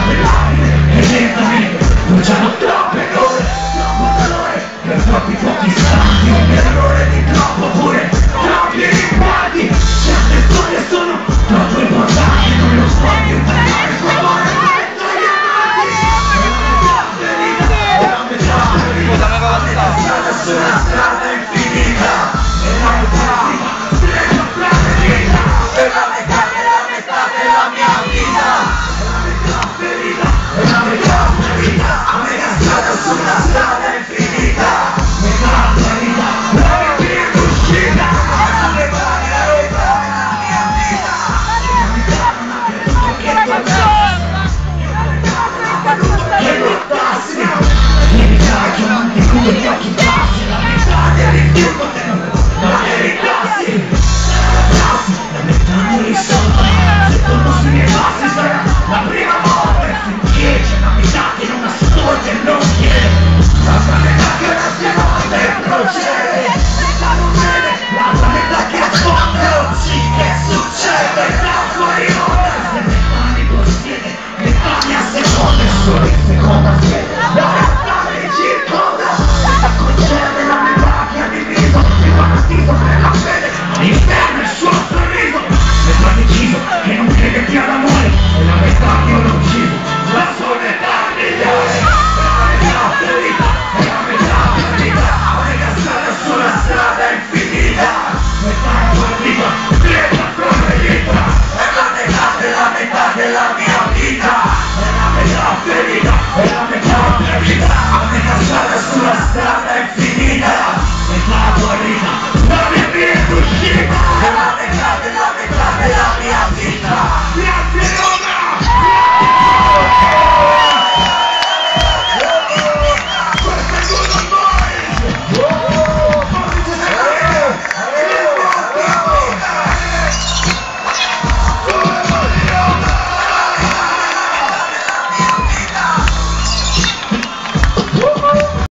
le lacrime e lentamente bruciano troppe ore, troppo calore per troppi fuochi stanti, un errore di troppo pure, troppi rimpianti. Certe storie sono troppo importanti, non lo so più parlare, per favore. Su una strada infinita e la metà stretto fra le dita, e la metà della mia vita, e la metà ferita, e la metà ferita, a metà strada su una strada infinita, metà ferita, la mia uscita, sulle mani la metà della mia vita, e la metà non ha creduto che lottassi, evitare chiamanti con gli occhi bassi, la metà del rifiuto non evitassi, la metà non risolva, se conosci i miei passi sarà la prima volta finché c'è una metà che non ascolta e non chiede, l'altra metà che non si volta e procede, metà non vede, l'altra metà che ascolta e non sì che succede, da fuori onda, se metà mi possiede, metà mi asseconda e solo in seconda siede.